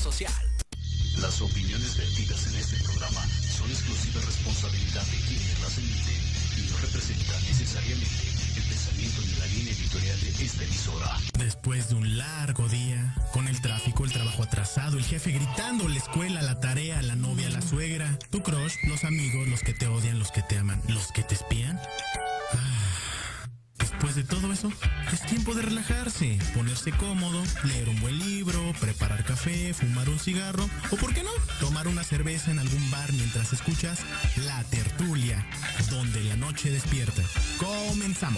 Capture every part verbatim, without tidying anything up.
social. Las opiniones vertidas en este programa son exclusiva responsabilidad de quienes las emiten y no representan necesariamente el pensamiento ni la línea editorial de esta emisora. Después de un largo día, con el tráfico, el trabajo atrasado, el jefe gritando, la escuela, la tarea, la novia, la suegra, tu crush, los amigos, los que te odian, los que te aman, los que te espían. Después de todo eso, es tiempo de relajarse, ponerse cómodo, leer un buen libro, preparar café, fumar un cigarro o, ¿por qué no?, tomar una cerveza en algún bar mientras escuchas La Tertulia, donde la noche despierta. ¡Comenzamos!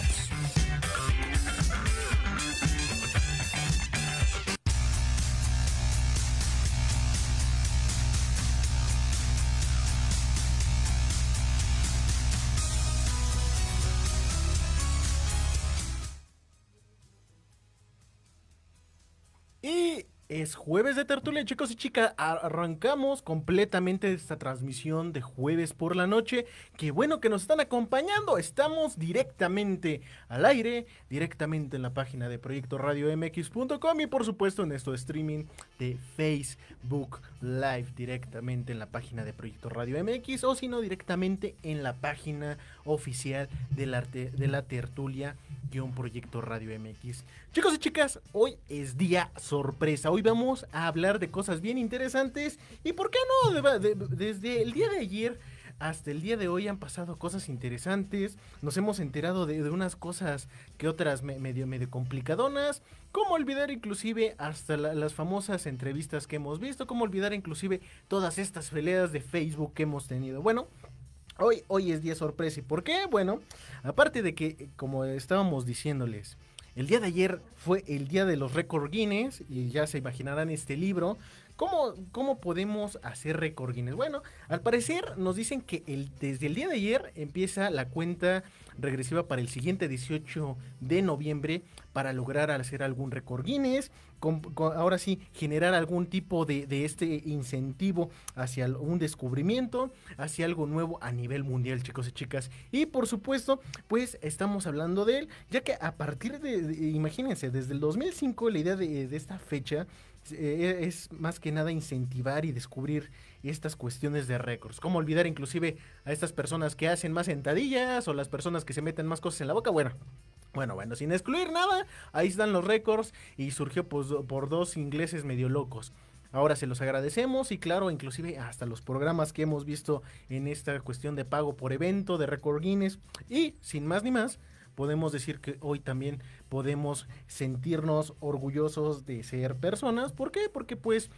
Y es jueves de tertulia, chicos y chicas. Arrancamos completamente esta transmisión de jueves por la noche. Qué bueno que nos están acompañando. Estamos directamente al aire, directamente en la página de proyecto radio m x punto com y por supuesto en nuestro streaming de Facebook Live, directamente en la página de Proyecto Radio M X, o si no, directamente en la página oficial de la, de la tertulia guión Proyecto Radio M X. Chicos y chicas, hoy es día sorpresa. Hoy vamos a hablar de cosas bien interesantes. ¿Y por qué no? De, de, desde el día de ayer hasta el día de hoy han pasado cosas interesantes. Nos hemos enterado de, de unas cosas que otras me, medio, medio complicadonas. Cómo olvidar inclusive hasta la, las famosas entrevistas que hemos visto. Cómo olvidar inclusive todas estas peleas de Facebook que hemos tenido. Bueno, hoy, hoy es día sorpresa. ¿Y por qué? Bueno, aparte de que, como estábamos diciéndoles, el día de ayer fue el día de los récord Guinness. Y ya se imaginarán este libro. ¿Cómo, ¿Cómo podemos hacer récord Guinness? Bueno, al parecer nos dicen que el, desde el día de ayer empieza la cuenta regresiva para el siguiente dieciocho de noviembre para lograr hacer algún récord Guinness, con, con, ahora sí, generar algún tipo de, de este incentivo hacia un descubrimiento, hacia algo nuevo a nivel mundial, chicos y chicas. Y por supuesto, pues estamos hablando de él, ya que a partir de, de imagínense, desde el dos mil cinco la idea de, de esta fecha Eh, es más que nada incentivar y descubrir estas cuestiones de récords. Cómo olvidar inclusive a estas personas que hacen más sentadillas o las personas que se meten más cosas en la boca. Bueno, bueno, bueno, sin excluir nada, ahí están los récords y surgió pues, por dos ingleses medio locos. Ahora se los agradecemos y claro, inclusive hasta los programas que hemos visto en esta cuestión de pago por evento de récord Guinness. Y sin más ni más, podemos decir que hoy también podemos sentirnos orgullosos de ser personas. ¿Por qué? Porque pues...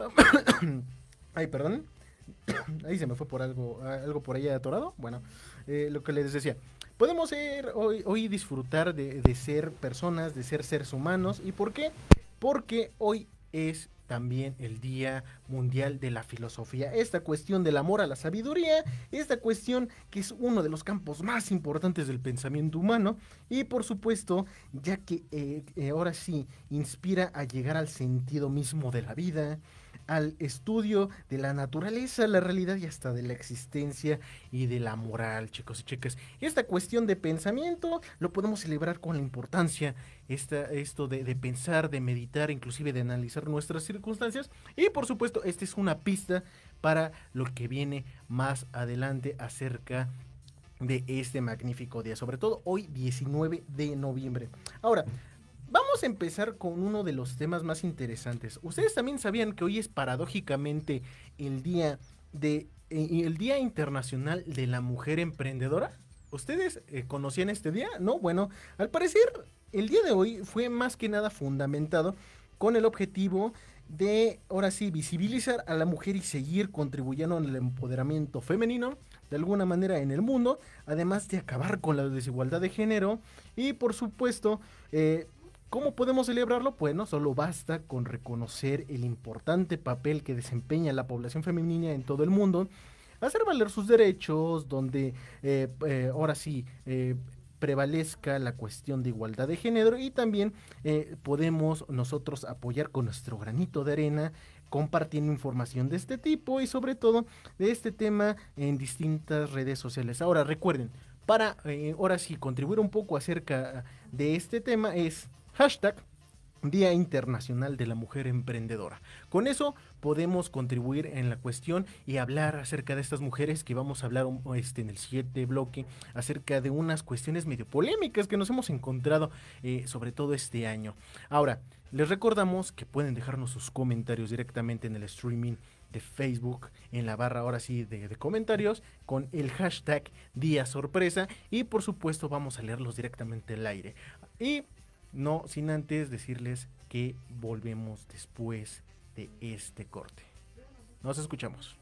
Ay, perdón. Ahí se me fue por algo, algo por ahí atorado. Bueno, eh, lo que les decía. Podemos ser hoy, hoy disfrutar de, de ser personas, de ser seres humanos. ¿Y por qué? Porque hoy es también el Día Mundial de la Filosofía. Esta cuestión del amor a la sabiduría, esta cuestión que es uno de los campos más importantes del pensamiento humano y por supuesto, ya que eh, eh, ahora sí inspira a llegar al sentido mismo de la vida, al estudio de la naturaleza, la realidad y hasta de la existencia y de la moral, chicos y chicas. Esta cuestión de pensamiento lo podemos celebrar con la importancia, esta, esto de, de pensar, de meditar, inclusive de analizar nuestras circunstancias. Y por supuesto, esta es una pista para lo que viene más adelante acerca de este magnífico día, sobre todo hoy diecinueve de noviembre. Ahora, vamos a empezar con uno de los temas más interesantes. ¿Ustedes también sabían que hoy es paradójicamente el día de eh, el Día Internacional de la Mujer Emprendedora? ¿Ustedes eh, conocían este día? No, bueno, al parecer el día de hoy fue más que nada fundamentado con el objetivo de, ahora sí, visibilizar a la mujer y seguir contribuyendo en el empoderamiento femenino de alguna manera en el mundo, además de acabar con la desigualdad de género y por supuesto, eh, ¿cómo podemos celebrarlo? Pues no solo basta con reconocer el importante papel que desempeña la población femenina en todo el mundo, hacer valer sus derechos, donde eh, eh, ahora sí eh, prevalezca la cuestión de igualdad de género y también eh, podemos nosotros apoyar con nuestro granito de arena compartiendo información de este tipo y sobre todo de este tema en distintas redes sociales. Ahora recuerden, para eh, ahora sí contribuir un poco acerca de este tema es hashtag Día Internacional de la Mujer Emprendedora. Con eso podemos contribuir en la cuestión y hablar acerca de estas mujeres que vamos a hablar este, en el siguiente bloque, acerca de unas cuestiones medio polémicas que nos hemos encontrado eh, sobre todo este año. Ahora, les recordamos que pueden dejarnos sus comentarios directamente en el streaming de Facebook, en la barra ahora sí de, de comentarios, con el hashtag Día Sorpresa, y por supuesto vamos a leerlos directamente al aire. Y no sin antes decirles que volvemos después de este corte. Nos escuchamos.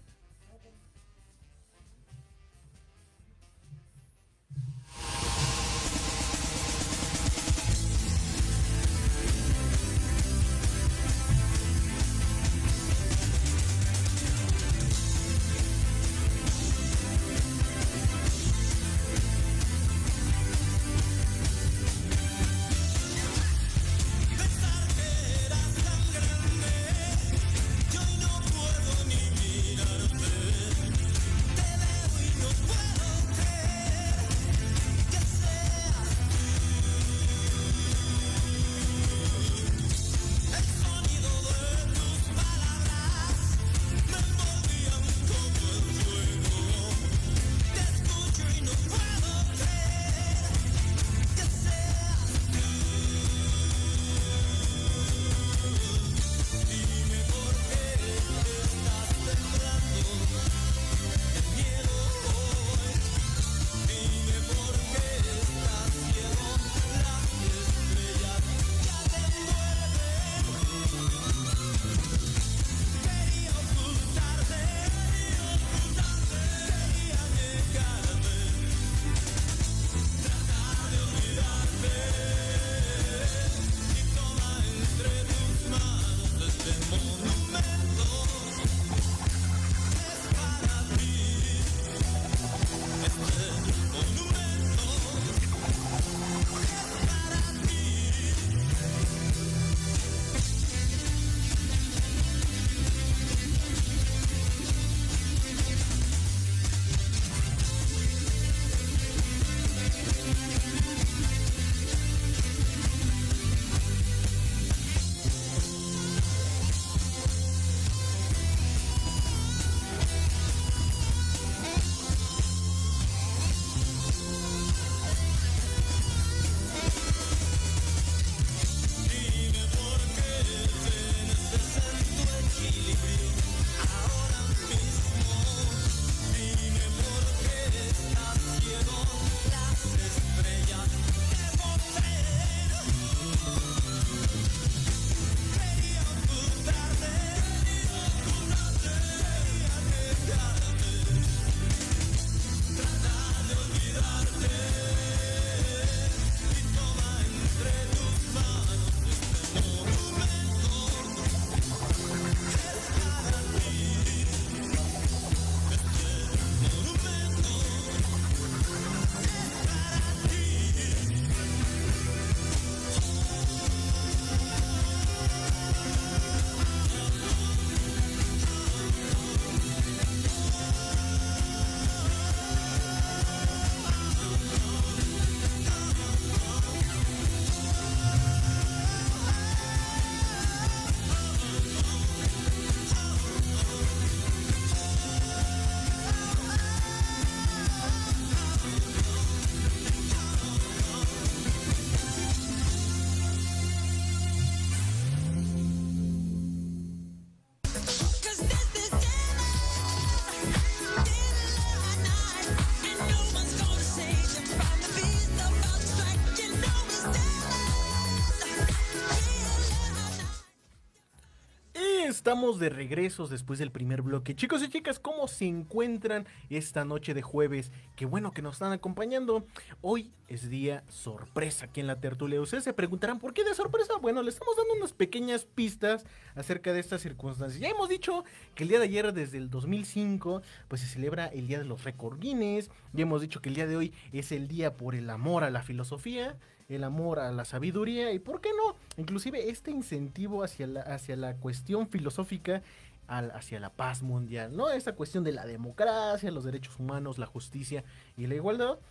Estamos de regresos después del primer bloque. Chicos y chicas, ¿cómo se encuentran esta noche de jueves? Qué bueno que nos están acompañando. Hoy es día sorpresa aquí en la tertulia. Ustedes se preguntarán, ¿por qué de sorpresa? Bueno, le estamos dando unas pequeñas pistas acerca de estas circunstancias. Ya hemos dicho que el día de ayer, desde el dos mil cinco, pues se celebra el Día de los Récord Guinness. Ya hemos dicho que el día de hoy es el día por el amor a la filosofía, el amor a la sabiduría y, ¿por qué no? Inclusive este incentivo hacia la, hacia la cuestión filosófica, al, hacia la paz mundial, ¿no? Esta cuestión de la democracia, los derechos humanos, la justicia y la igualdad.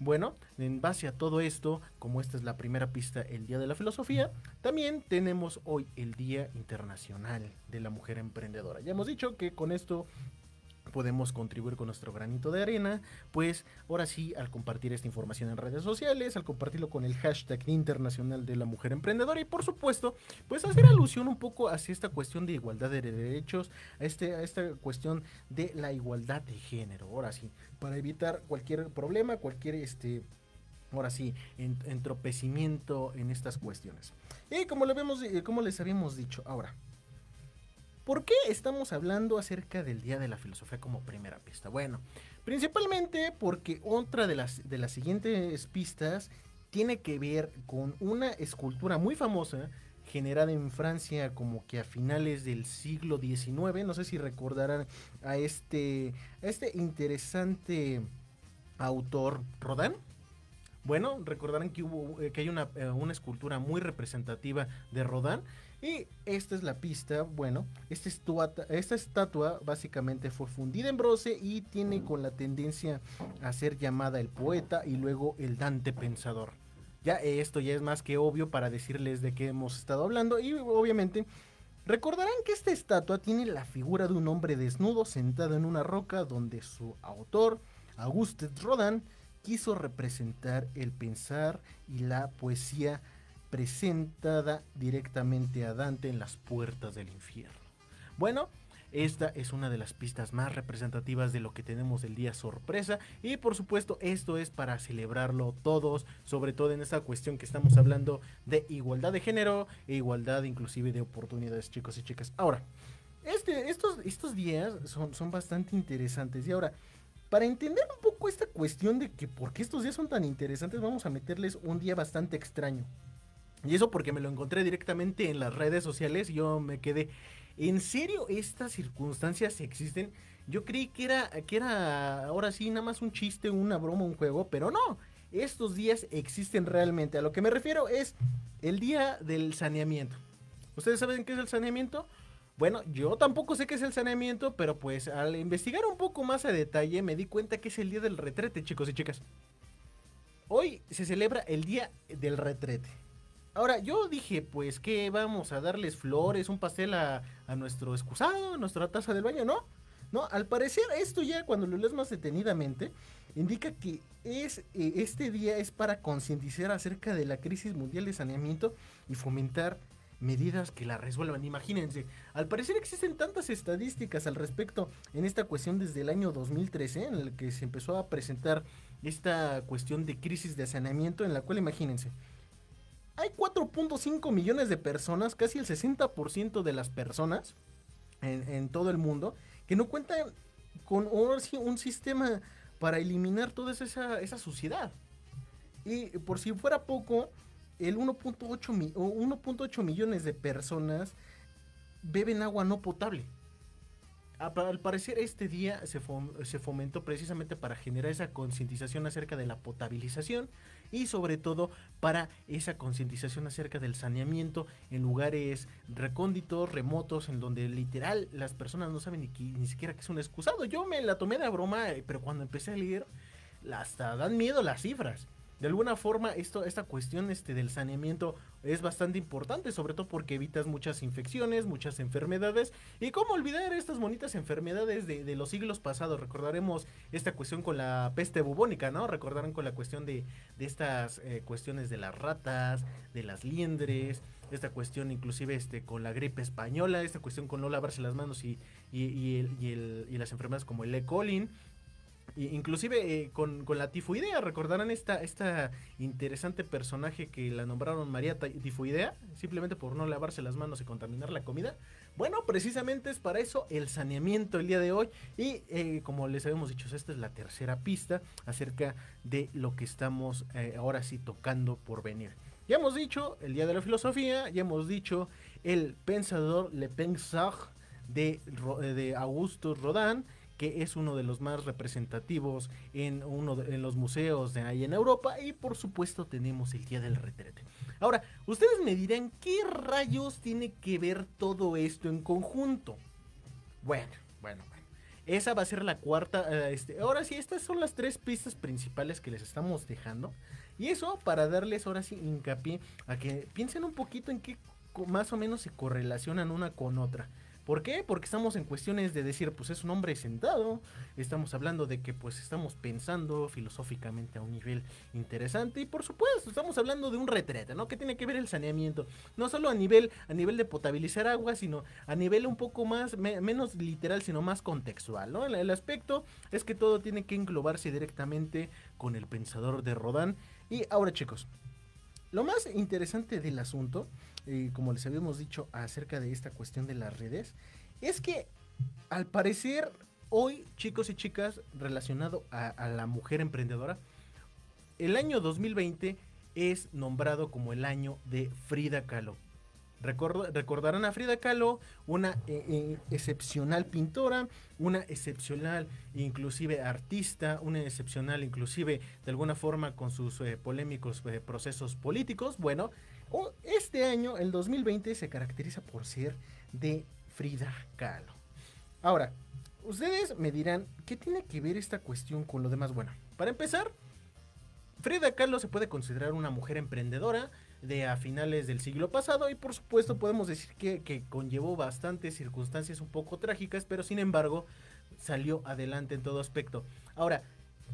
Bueno, en base a todo esto, como esta es la primera pista, el Día de la Filosofía, también tenemos hoy el Día Internacional de la Mujer Emprendedora. Ya hemos dicho que con esto podemos contribuir con nuestro granito de arena, pues ahora sí, al compartir esta información en redes sociales, al compartirlo con el hashtag internacional de la mujer emprendedora y por supuesto, pues hacer alusión un poco hacia esta cuestión de igualdad de derechos, a, este, a esta cuestión de la igualdad de género, ahora sí, para evitar cualquier problema, cualquier este... ahora sí, en, entropecimiento en estas cuestiones. Y como, le vemos, como les habíamos dicho, ahora, ¿por qué estamos hablando acerca del Día de la Filosofía como primera pista? Bueno, principalmente porque otra de las, de las siguientes pistas tiene que ver con una escultura muy famosa generada en Francia como que a finales del siglo diecinueve. No sé si recordarán a este, a este interesante autor Rodin. Bueno, recordarán que, hubo, que hay una, una escultura muy representativa de Rodin. Y esta es la pista. Bueno, esta, estuata, esta estatua básicamente fue fundida en bronce y tiene con la tendencia a ser llamada el poeta y luego el Dante pensador. Ya esto ya es más que obvio para decirles de qué hemos estado hablando. Y obviamente recordarán que esta estatua tiene la figura de un hombre desnudo sentado en una roca donde su autor, Auguste Rodin, quiso representar el pensar y la poesía presentada directamente a Dante en las puertas del infierno. Bueno, esta es una de las pistas más representativas de lo que tenemos el día sorpresa y por supuesto esto es para celebrarlo todos, sobre todo en esta cuestión que estamos hablando de igualdad de género e igualdad inclusive de oportunidades, chicos y chicas. Ahora, este, estos, estos días son, son bastante interesantes y ahora, para entender un poco esta cuestión de que por qué estos días son tan interesantes, vamos a meterles un día bastante extraño. Y eso porque me lo encontré directamente en las redes sociales y yo me quedé, ¿en serio estas circunstancias existen? Yo creí que era, que era ahora sí nada más un chiste, una broma, un juego, pero no, estos días existen realmente. A lo que me refiero es el día del saneamiento. ¿Ustedes saben qué es el saneamiento? Bueno, yo tampoco sé qué es el saneamiento, pero pues al investigar un poco más a detalle me di cuenta que es el día del retrete, chicos y chicas. Hoy se celebra el día del retrete. Ahora, yo dije, pues, que vamos a darles flores, un pastel a, a nuestro excusado, a nuestra taza del baño, ¿no? No, al parecer esto ya, cuando lo lees más detenidamente, indica que es, eh, este día es para concientizar acerca de la crisis mundial de saneamiento y fomentar medidas que la resuelvan. Imagínense, al parecer existen tantas estadísticas al respecto en esta cuestión desde el año dos mil trece, en el que se empezó a presentar esta cuestión de crisis de saneamiento, en la cual, imagínense, hay cuatro punto cinco millones de personas, casi el sesenta por ciento de las personas en, en todo el mundo, que no cuentan con un sistema para eliminar toda esa, esa suciedad. Y por si fuera poco, el uno punto ocho millones de personas beben agua no potable. Al parecer este día se, fom se fomentó precisamente para generar esa concientización acerca de la potabilización y sobre todo para esa concientización acerca del saneamiento en lugares recónditos, remotos, en donde literal las personas no saben ni, ni siquiera que es un excusado. Yo me la tomé de broma, pero cuando empecé a leer hasta dan miedo las cifras. De alguna forma esto, esta cuestión este, del saneamiento es bastante importante, sobre todo porque evitas muchas infecciones, muchas enfermedades. Y cómo olvidar estas bonitas enfermedades de, de los siglos pasados. Recordaremos esta cuestión con la peste bubónica, ¿no? Recordarán con la cuestión de, de estas eh, cuestiones de las ratas, de las liendres, esta cuestión inclusive este, con la gripe española, esta cuestión con no lavarse las manos y, y, y, el, y, el, y las enfermedades como el E. coli. Inclusive eh, con, con la tifoidea, recordarán esta, esta interesante personaje que la nombraron María Tifoidea, simplemente por no lavarse las manos y contaminar la comida. Bueno, precisamente es para eso el saneamiento el día de hoy. Y eh, como les habíamos dicho, esta es la tercera pista acerca de lo que estamos eh, ahora sí tocando por venir. Ya hemos dicho el Día de la Filosofía, ya hemos dicho el pensador, Le Penseur de, de Auguste Rodin, que es uno de los más representativos en uno de en los museos de ahí en Europa, y por supuesto tenemos el Día del Retrete. Ahora, ustedes me dirán, ¿qué rayos tiene que ver todo esto en conjunto? Bueno, bueno, bueno. Esa va a ser la cuarta, eh, este, ahora sí, estas son las tres pistas principales que les estamos dejando. Y eso para darles ahora sí hincapié a que piensen un poquito en qué co- más o menos se correlacionan una con otra. ¿Por qué? Porque estamos en cuestiones de decir, pues es un hombre sentado, estamos hablando de que pues estamos pensando filosóficamente a un nivel interesante y por supuesto estamos hablando de un retrete, ¿no? ¿Qué tiene que ver el saneamiento? No solo a nivel, a nivel de potabilizar agua, sino a nivel un poco más, me- menos literal, sino más contextual, ¿no? El, el aspecto es que todo tiene que englobarse directamente con el pensador de Rodin. Y ahora chicos, lo más interesante del asunto, eh, como les habíamos dicho acerca de esta cuestión de las redes, es que al parecer hoy, chicos y chicas, relacionado a, a la mujer emprendedora, el año dos mil veinte es nombrado como el año de Frida Kahlo. Record, recordarán a Frida Kahlo, una eh, eh, excepcional pintora, una excepcional inclusive artista, una excepcional inclusive de alguna forma con sus eh, polémicos eh, procesos políticos. Bueno, o- este año, el dos mil veinte, se caracteriza por ser de Frida Kahlo. Ahora, ustedes me dirán, ¿qué tiene que ver esta cuestión con lo demás? Bueno, para empezar, Frida Kahlo se puede considerar una mujer emprendedora de a finales del siglo pasado y por supuesto podemos decir que, que conllevó bastantes circunstancias un poco trágicas, pero sin embargo salió adelante en todo aspecto. Ahora,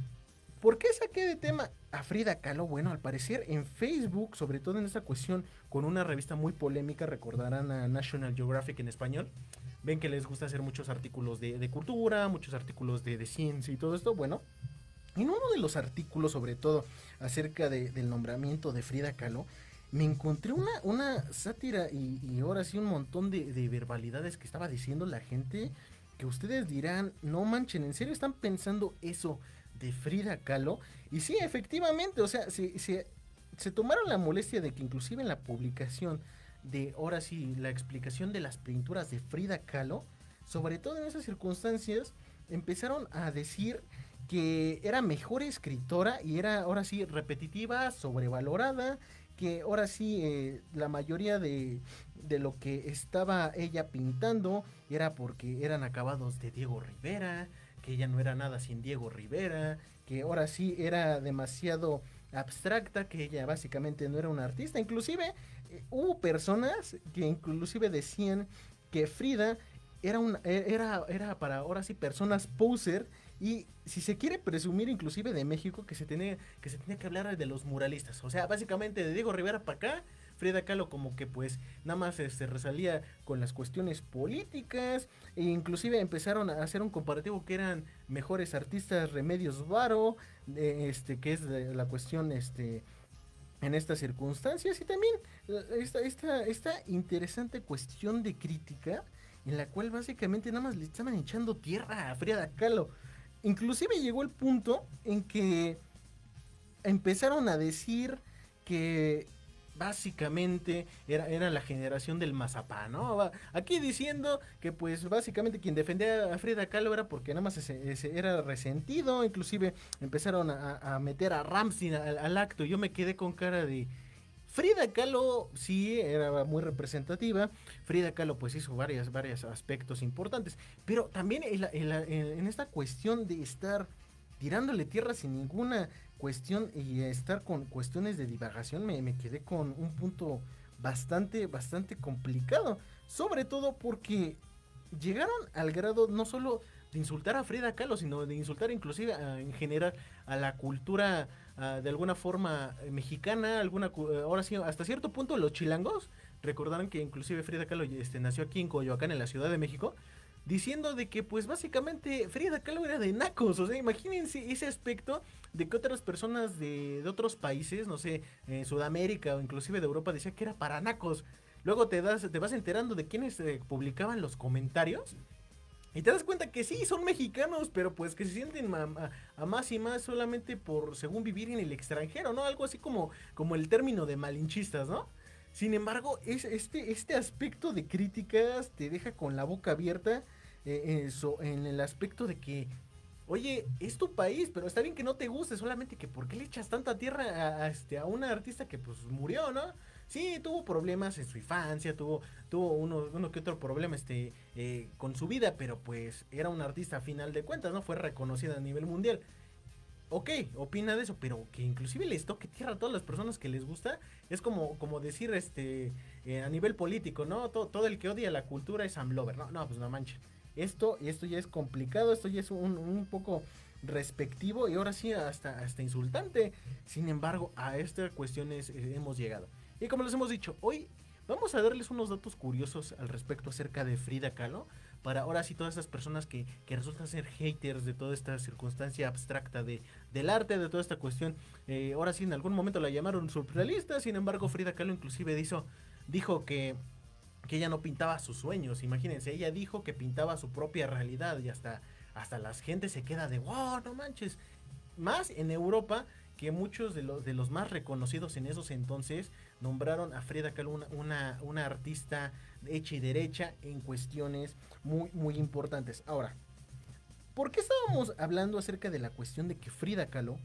¿por qué saqué de tema a Frida Kahlo? Bueno, al parecer en Facebook, sobre todo en esta cuestión, con una revista muy polémica, recordarán a National Geographic en español. Ven que les gusta hacer muchos artículos de, de cultura, muchos artículos de, de ciencia y todo esto. Bueno, en uno de los artículos, sobre todo acerca de, del nombramiento de Frida Kahlo, me encontré una, una sátira y, y ahora sí un montón de, de verbalidades que estaba diciendo la gente que ustedes dirán, no manchen, ¿en serio están pensando eso de Frida Kahlo? Y sí, efectivamente, o sea, se, se, se tomaron la molestia de que inclusive en la publicación de, ahora sí, la explicación de las pinturas de Frida Kahlo, sobre todo en esas circunstancias, empezaron a decir que era mejor escritora y era ahora sí repetitiva, sobrevalorada, que ahora sí eh, la mayoría de, de lo que estaba ella pintando era porque eran acabados de Diego Rivera, que ella no era nada sin Diego Rivera, que ahora sí era demasiado abstracta, que ella básicamente no era una artista. Inclusive eh, hubo personas que inclusive decían que Frida era, una, era, era para ahora sí personas poser. Y si se quiere presumir inclusive de México, que se tiene que se tiene que hablar de los muralistas. O sea, básicamente de Diego Rivera para acá, Frida Kahlo como que pues nada más se este, resalía con las cuestiones políticas. E inclusive empezaron a hacer un comparativo que eran mejores artistas Remedios Varo, eh, este, que es de la cuestión este, en estas circunstancias. Y también esta, esta, esta interesante cuestión de crítica en la cual básicamente nada más le estaban echando tierra a Frida Kahlo. Inclusive llegó el punto en que empezaron a decir que básicamente era, era la generación del mazapán, ¿no? Aquí diciendo que pues básicamente quien defendía a Frida Kahlo era porque nada más ese, ese era resentido. Inclusive empezaron a, a meter a Ramsey al, al acto. Yo me quedé con cara de... Frida Kahlo sí era muy representativa. Frida Kahlo pues hizo varios, varios aspectos importantes. Pero también en, la, en, la, en esta cuestión de estar tirándole tierra sin ninguna cuestión y estar con cuestiones de divagación, me, me quedé con un punto bastante, bastante complicado. Sobre todo porque llegaron al grado no solo de insultar a Frida Kahlo, sino de insultar inclusive a, en general a la cultura uh, de alguna forma eh, mexicana, alguna uh, ahora sí, hasta cierto punto los chilangos. Recordarán que inclusive Frida Kahlo este, nació aquí en Coyoacán, en la Ciudad de México, diciendo de que pues básicamente Frida Kahlo era de nacos. O sea, imagínense ese aspecto de que otras personas de, de otros países, no sé, en Sudamérica o inclusive de Europa, decían que era para nacos. Luego te, das, te vas enterando de quienes eh, publicaban los comentarios y te das cuenta que sí, son mexicanos, pero pues que se sienten a, a, a más y más solamente por, según vivir en el extranjero, ¿no? Algo así como, como el término de malinchistas, ¿no? Sin embargo, es, este, este aspecto de críticas te deja con la boca abierta eh, eso, en el aspecto de que, oye, es tu país, pero está bien que no te guste, solamente que ¿por qué le echas tanta tierra a, a, este, a una artista que pues murió, ¿no? Sí, tuvo problemas en su infancia, tuvo, tuvo uno, uno que otro problema este, eh, con su vida, pero pues era un artista a final de cuentas, ¿no? Fue reconocida a nivel mundial. Ok, opina de eso, pero que inclusive les toque tierra a todas las personas que les gusta, es como, como decir este eh, a nivel político, ¿no? Todo, todo el que odia la cultura es amlover, ¿no? No, pues no manches. Esto, esto ya es complicado, esto ya es un, un poco respectivo y ahora sí hasta, hasta insultante. Sin embargo, a estas cuestiones eh, hemos llegado. Y como les hemos dicho, hoy vamos a darles unos datos curiosos al respecto acerca de Frida Kahlo. Para ahora sí todas esas personas que, que resultan ser haters de toda esta circunstancia abstracta de, del arte, de toda esta cuestión. Eh, ahora sí en algún momento la llamaron surrealista, sin embargo Frida Kahlo inclusive dijo, dijo que, que ella no pintaba sus sueños. Imagínense, ella dijo que pintaba su propia realidad y hasta, hasta la gente se queda de wow, no manches. Más en Europa, que muchos de los, de los más reconocidos en esos entonces nombraron a Frida Kahlo una, una, una artista hecha y derecha en cuestiones muy, muy importantes. Ahora, ¿por qué estábamos hablando acerca de la cuestión de que Frida Kahlo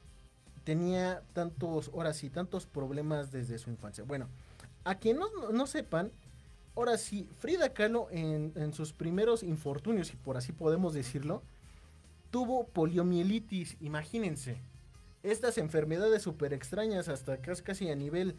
tenía tantos, ahora sí, tantos problemas desde su infancia? Bueno, a quien no, no, no sepan, ahora sí, Frida Kahlo en, en sus primeros infortunios, y por así podemos decirlo, tuvo poliomielitis, imagínense. Estas enfermedades súper extrañas hasta casi, casi a nivel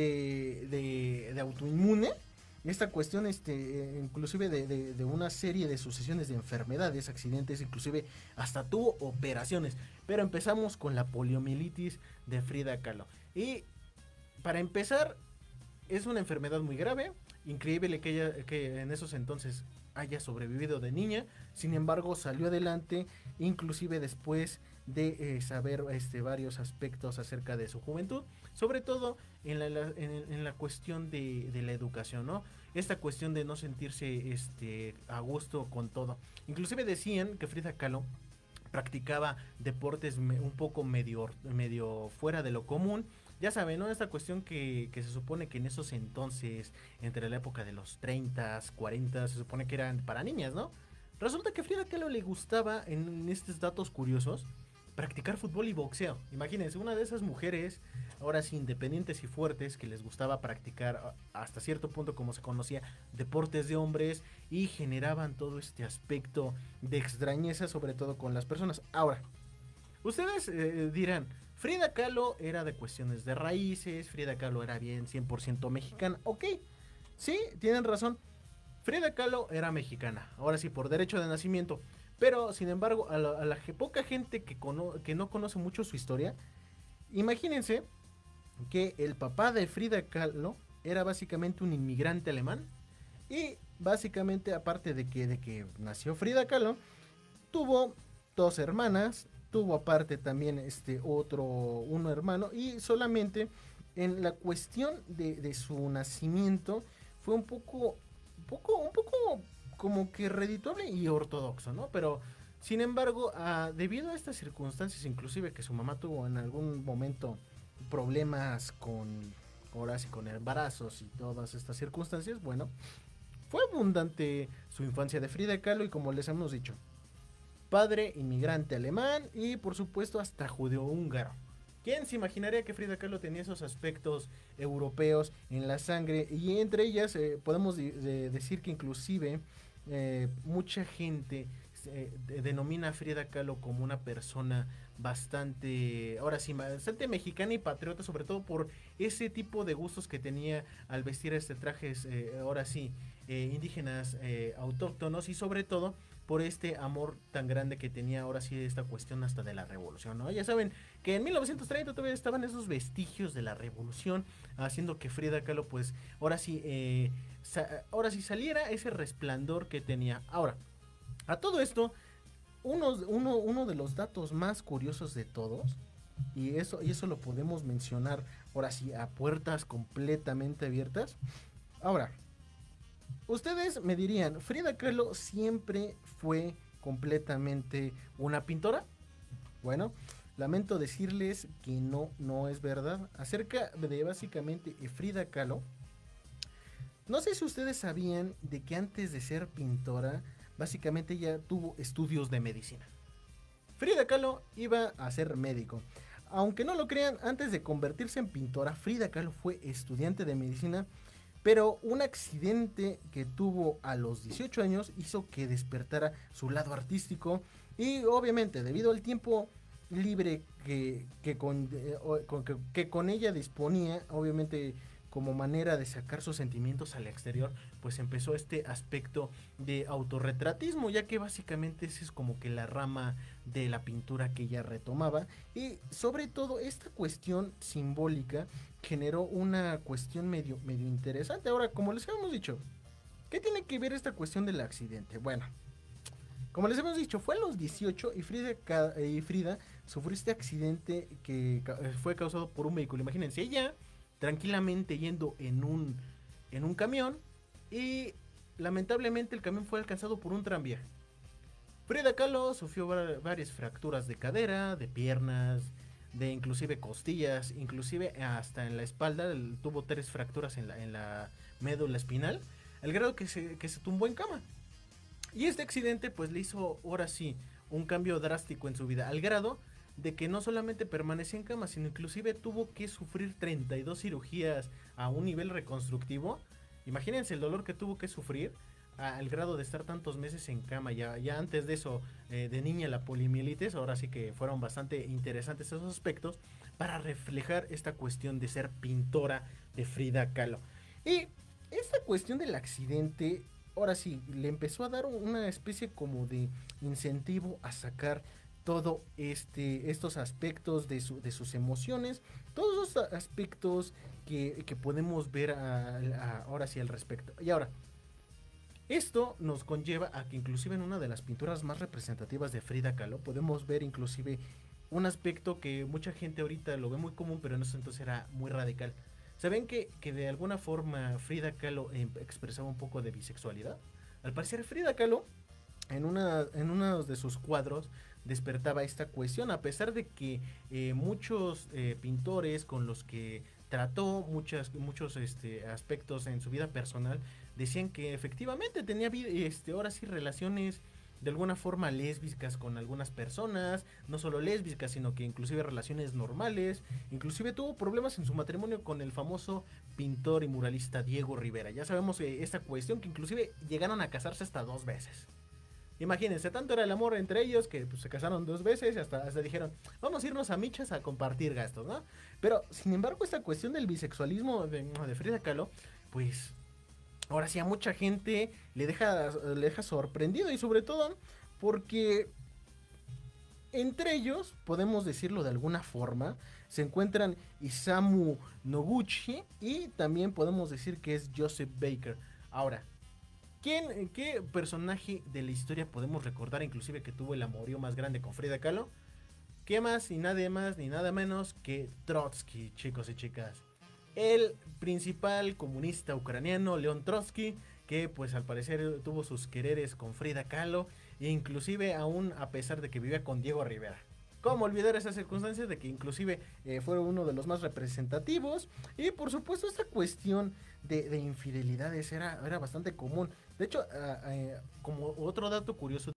de, de, de autoinmune. Esta cuestión, este, inclusive de, de, de una serie de sucesiones de enfermedades, accidentes, inclusive hasta tuvo operaciones. Pero empezamos con la poliomielitis de Frida Kahlo. Y para empezar, es una enfermedad muy grave. Increíble que ella, que en esos entonces haya sobrevivido de niña. Sin embargo, salió adelante, inclusive después de eh, saber este, varios aspectos acerca de su juventud, sobre todo en la, la, en, en la cuestión de, de la educación, ¿no? Esta cuestión de no sentirse este, a gusto con todo. Inclusive decían que Frida Kahlo practicaba deportes me, un poco medio, medio fuera de lo común. Ya saben, ¿no? Esta cuestión que, que se supone que en esos entonces, entre la época de los treinta, cuarenta, se supone que eran para niñas, ¿no? Resulta que a Frida Kahlo le gustaba, en estos datos curiosos, practicar fútbol y boxeo. Imagínense, una de esas mujeres, ahora sí, independientes y fuertes, que les gustaba practicar hasta cierto punto, como se conocía, deportes de hombres, y generaban todo este aspecto de extrañeza, sobre todo con las personas. Ahora, ustedes eh, dirán, Frida Kahlo era de cuestiones de raíces, Frida Kahlo era bien cien por ciento mexicana. Ok, sí, tienen razón. Frida Kahlo era mexicana, ahora sí, por derecho de nacimiento. Pero, sin embargo, a la, a la poca gente que, cono, que no conoce mucho su historia, imagínense que el papá de Frida Kahlo era básicamente un inmigrante alemán. Y básicamente, aparte de que, de que nació Frida Kahlo, tuvo dos hermanas, tuvo aparte también este otro, un hermano, y solamente en la cuestión de, de su nacimiento fue un poco, un poco, un poco como que redituable y ortodoxo, ¿no? Pero, sin embargo, uh, debido a estas circunstancias, inclusive que su mamá tuvo en algún momento problemas con, ahora sí, con embarazos y todas estas circunstancias, bueno, fue abundante su infancia de Frida Kahlo y como les hemos dicho, padre inmigrante alemán y por supuesto hasta judeo-húngaro. ¿Quién se imaginaría que Frida Kahlo tenía esos aspectos europeos en la sangre? Y entre ellas eh, podemos de, de decir que inclusive eh, mucha gente eh, de, denomina a Frida Kahlo como una persona bastante, ahora sí, bastante mexicana y patriota, sobre todo por ese tipo de gustos que tenía al vestir este trajes, eh, ahora sí, eh, indígenas eh, autóctonos y sobre todo por este amor tan grande que tenía ahora sí esta cuestión hasta de la revolución, ¿no? Ya saben que en mil novecientos treinta todavía estaban esos vestigios de la revolución, haciendo que Frida Kahlo pues ahora sí, eh, sa- ahora sí saliera ese resplandor que tenía. Ahora, a todo esto, uno, uno, uno de los datos más curiosos de todos, y eso, y eso lo podemos mencionar ahora sí a puertas completamente abiertas. Ahora, ustedes me dirían, ¿Frida Kahlo siempre fue completamente una pintora? Bueno, lamento decirles que no, no es verdad. Acerca de básicamente Frida Kahlo, no sé si ustedes sabían de que antes de ser pintora, básicamente ella tuvo estudios de medicina. Frida Kahlo iba a ser médico. Aunque no lo crean, antes de convertirse en pintora, Frida Kahlo fue estudiante de medicina, pero un accidente que tuvo a los dieciocho años hizo que despertara su lado artístico y obviamente debido al tiempo libre que, que, con, eh, con, que, que con ella disponía, obviamente como manera de sacar sus sentimientos al exterior, pues empezó este aspecto de autorretratismo, ya que básicamente esa es como que la rama de la pintura que ella retomaba, y sobre todo esta cuestión simbólica generó una cuestión medio, medio interesante. Ahora, como les habíamos dicho, ¿qué tiene que ver esta cuestión del accidente? Bueno, como les hemos dicho, fue a los dieciocho y Frida, y Frida sufrió este accidente que fue causado por un vehículo. Imagínense, ella tranquilamente yendo en un, en un camión y lamentablemente el camión fue alcanzado por un tranvía. Frida Kahlo sufrió varias fracturas de cadera, de piernas, de inclusive costillas, inclusive hasta en la espalda, tuvo tres fracturas en la, en la médula espinal, al grado que se, que se tumbó en cama. Y este accidente pues le hizo ahora sí un cambio drástico en su vida, al grado de que no solamente permaneció en cama, sino inclusive tuvo que sufrir treinta y dos cirugías a un nivel reconstructivo. Imagínense el dolor que tuvo que sufrir a, al grado de estar tantos meses en cama. Ya, ya antes de eso, eh, de niña la poliomielitis, ahora sí que fueron bastante interesantes esos aspectos para reflejar esta cuestión de ser pintora de Frida Kahlo. Y esta cuestión del accidente, ahora sí, le empezó a dar una especie como de incentivo a sacar todo este, estos aspectos de, su, de sus emociones, todos los aspectos que, que podemos ver a, a, ahora sí al respecto. Y ahora, esto nos conlleva a que inclusive en una de las pinturas más representativas de Frida Kahlo podemos ver inclusive un aspecto que mucha gente ahorita lo ve muy común, pero en ese entonces era muy radical. ¿Saben que, que de alguna forma Frida Kahlo eh, expresaba un poco de bisexualidad? Al parecer Frida Kahlo en, una, en uno de sus cuadros despertaba esta cuestión, a pesar de que eh, muchos eh, pintores con los que trató muchas, muchos este, aspectos en su vida personal decían que efectivamente tenía este, ahora sí relaciones de alguna forma lésbicas con algunas personas, no solo lésbicas, sino que inclusive relaciones normales, inclusive tuvo problemas en su matrimonio con el famoso pintor y muralista Diego Rivera. Ya sabemos eh, esta cuestión que inclusive llegaron a casarse hasta dos veces. Imagínense, tanto era el amor entre ellos que pues, se casaron dos veces y hasta, hasta dijeron, vamos a irnos a michas a compartir gastos, ¿no? Pero, sin embargo, esta cuestión del bisexualismo de, de Frida Kahlo, pues, ahora sí a mucha gente le deja, le deja sorprendido y sobre todo porque entre ellos, podemos decirlo de alguna forma, se encuentran Isamu Noguchi y también podemos decir que es Joseph Baker. Ahora, ¿Quién, ¿qué personaje de la historia podemos recordar inclusive que tuvo el amorío más grande con Frida Kahlo? ¿Qué más y nada más ni nada menos que Trotsky, chicos y chicas? El principal comunista ucraniano, León Trotsky, que pues al parecer tuvo sus quereres con Frida Kahlo, e inclusive aún a pesar de que vivía con Diego Rivera. ¿Cómo olvidar esas circunstancias de que inclusive eh, fue uno de los más representativos? Y por supuesto esta cuestión de, de infidelidades era, era bastante común. De hecho, uh, uh, como otro dato curioso,